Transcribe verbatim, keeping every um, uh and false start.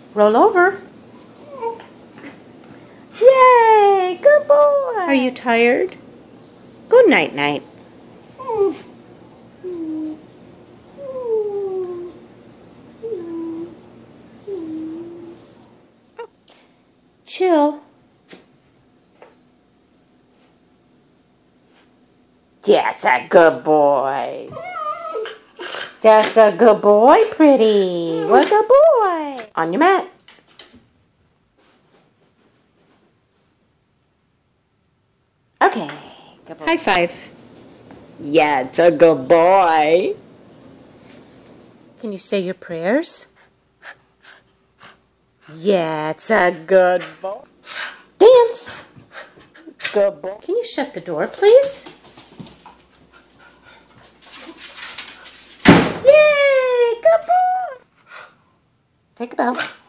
Roll over. Yay! Good boy! Are you tired? Good night, night. Chill. That's a good boy. That's a good boy, pretty. What a good boy. On your mat. Okay. Good boy. High five. Yeah, it's a good boy. Can you say your prayers? Yeah, it's a good boy. Dance. Good boy. Can you shut the door, please? Yay, good boy. Take a bow.